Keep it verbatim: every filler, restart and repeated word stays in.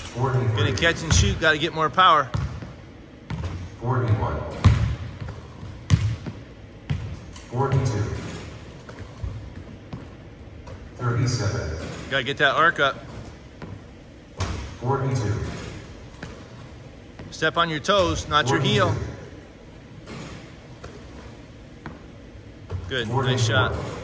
Gonna catch and shoot, gotta get more power. forty-one. forty-two. thirty-seven. Gotta get that arc up. forty-two. Step on your toes, not your heel. Good, nice shot.